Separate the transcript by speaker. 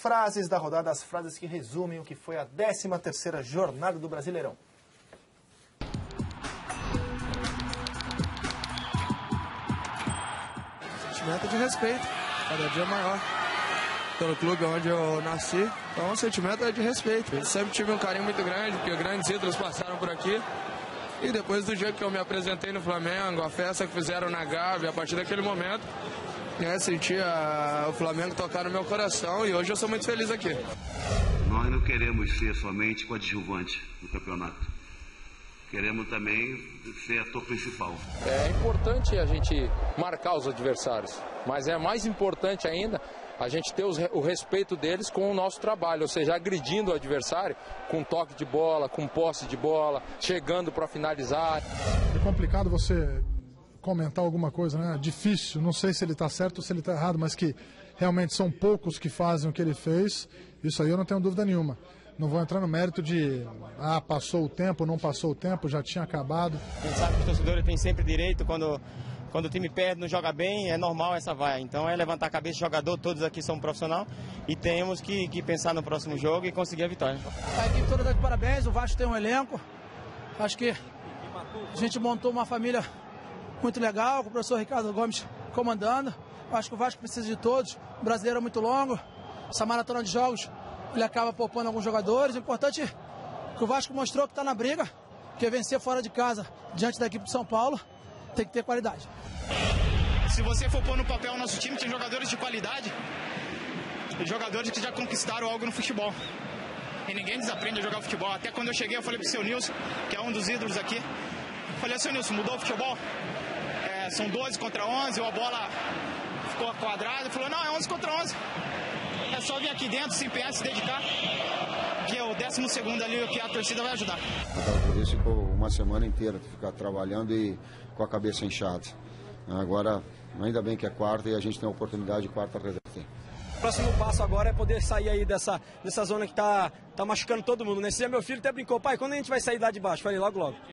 Speaker 1: frases da rodada, as frases que resumem o que foi a 13ª jornada do Brasileirão.
Speaker 2: Sentimento de respeito, cada dia maior, pelo clube onde eu nasci. Então o sentimento é de respeito. Eu sempre tive um carinho muito grande, porque grandes ídolos passaram por aqui. E depois do dia que eu me apresentei no Flamengo, a festa que fizeram na Gávea, a partir daquele momento, senti o Flamengo tocar no meu coração e hoje eu sou muito feliz aqui.
Speaker 3: Nós não queremos ser somente coadjuvante no campeonato. Queremos também ser ator principal.
Speaker 4: É importante a gente marcar os adversários, mas é mais importante ainda a gente ter o respeito deles com o nosso trabalho, ou seja, agredindo o adversário com toque de bola, com posse de bola, chegando para finalizar.
Speaker 5: É complicado você comentar alguma coisa, né? Difícil, não sei se ele está certo ou se ele está errado, mas que realmente são poucos que fazem o que ele fez, isso aí eu não tenho dúvida nenhuma. Não vou entrar no mérito de, passou o tempo, não passou o tempo, já tinha acabado.
Speaker 6: A gente sabe que os torcedores têm sempre direito, quando o time perde, não joga bem, é normal essa vaia. Então é levantar a cabeça, jogador, todos aqui são profissionais e temos que pensar no próximo jogo e conseguir a vitória.
Speaker 7: A equipe toda dá de parabéns, o Vasco tem um elenco, acho que a gente montou uma família muito legal, com o professor Ricardo Gomes comandando. Acho que o Vasco precisa de todos, o brasileiro é muito longo, essa maratona de jogos ele acaba poupando alguns jogadores. O importante é que o Vasco mostrou que está na briga, que é vencer fora de casa diante da equipe de São Paulo, tem que ter qualidade.
Speaker 8: Se você for pôr no papel, o nosso time tem jogadores de qualidade, jogadores que já conquistaram algo no futebol. E ninguém desaprende a jogar futebol. Até quando eu cheguei, eu falei pro seu Nilson, que é um dos ídolos aqui, falei, seu Nilson, mudou o futebol? São 12 contra 11, ou a bola ficou quadrada? Ele falou, não, é 11 contra 11. É só vir aqui dentro, se empenhar, se dedicar, que é o 12º ali que a torcida vai ajudar.
Speaker 9: Por isso ficou uma semana inteira, ficar trabalhando e com a cabeça inchada. Agora, ainda bem que é quarta e a gente tem a oportunidade de quarta reverter.
Speaker 10: O próximo passo agora é poder sair aí dessa zona que tá machucando todo mundo. Nesse dia meu filho até brincou, pai, quando a gente vai sair lá de baixo? Falei, logo, logo.